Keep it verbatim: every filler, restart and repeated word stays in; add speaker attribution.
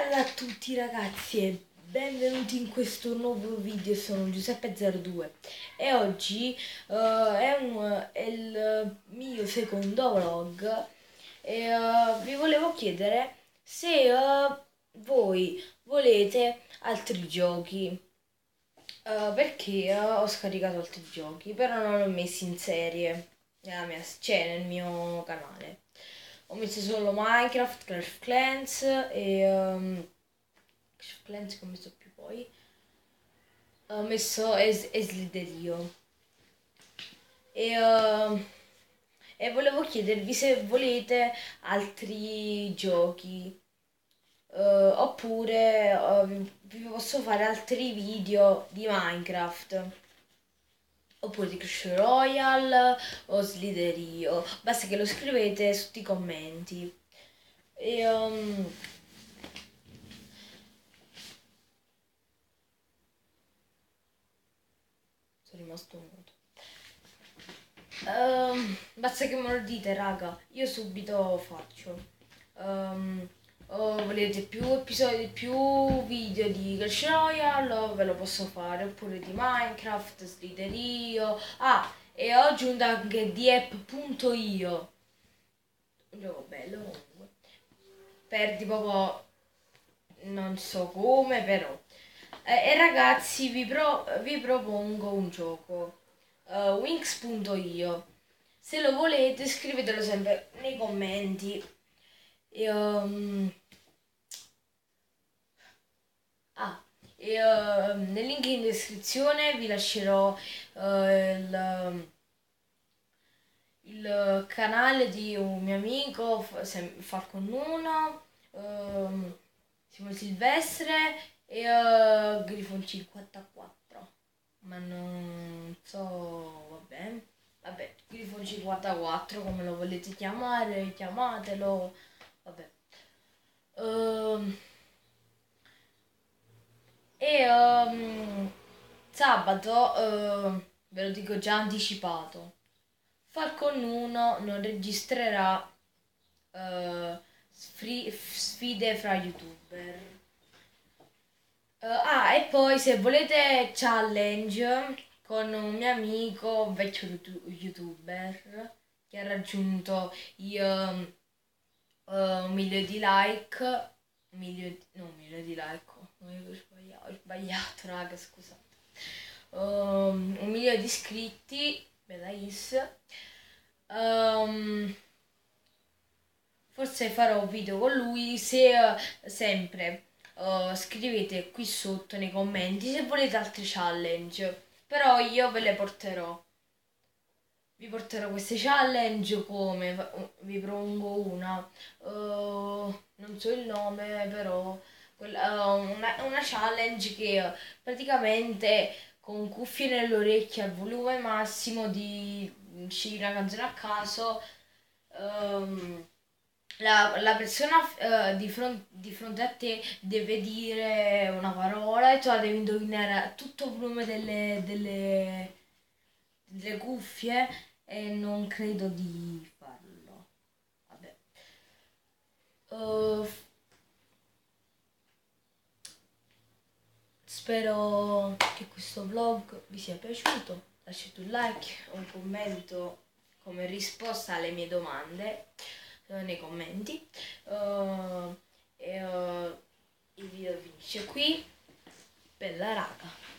Speaker 1: Bella a tutti ragazzi e benvenuti in questo nuovo video. Sono Giuseppe zero due e oggi uh, è, un, è il mio secondo vlog e uh, vi volevo chiedere se uh, voi volete altri giochi, uh, perché uh, ho scaricato altri giochi però non li ho messi in serie nella mia, cioè nel mio canale. Ho messo solo Minecraft, Clash of Clans e um, Clash of Clans che ho messo più poi. Ho messo Es- Esliderio. E, uh, e volevo chiedervi se volete altri giochi. Uh, oppure uh, vi vi posso fare altri video di Minecraft. Oppure di Clash Royale o Sliderio. Basta che lo scrivete sotto i commenti. E, um, sono rimasto muto. Um, basta che me lo dite, raga. Io subito faccio. Um, o volete più episodi, più video di Clash Royale, ve lo posso fare. Oppure di Minecraft, Sliderio. Ah, e ho aggiunto anche di app.io. Un gioco bello comunque. Per tipo non so come, però. Eh, e ragazzi, vi, pro- vi propongo un gioco. Uh, Winx.io. Se lo volete, scrivetelo sempre nei commenti. E, um, ah, e, uh, nel link in descrizione vi lascerò uh, il, il canale di un mio amico, F- Sem- Falcon uno, um, Simone Silvestre e uh, Grifon cinquantaquattro. Ma non so, vabbè. Vabbè, Grifon cinquantaquattro, come lo volete chiamare, chiamatelo. Vabbè. Ehm, e um, sabato, ehm, ve lo dico già anticipato, Falcon uno non registrerà eh, sfri- sfide fra youtuber. Eh, ah, e poi se volete challenge con un mio amico, un vecchio youtu- youtuber che ha raggiunto i, ehm, eh, un milione di like, un milione di, no, un milione di like, oh, ho sbagliato, ho sbagliato, raga, scusate. Um, un milione di iscritti, bella is. Um, forse farò un video con lui se eh, sempre eh, scrivete qui sotto nei commenti se volete altri challenge, però io ve le porterò. Vi porterò queste challenge come vi propongo una, eh, non so il nome, però quella- eh, una, una challenge che eh, praticamente con cuffie nelle orecchie al volume massimo di scegli una canzone a caso. ehm, la, la persona eh, di, fron- di fronte a te deve dire una parola e tu la devi indovinare a tutto il volume delle, delle, delle cuffie e non credo di farlo. Vabbè. Uh, spero che questo vlog vi sia piaciuto. Lasciate un like, un commento come risposta alle mie domande eh, nei commenti. Uh, e uh, il video finisce qui. Bella raga.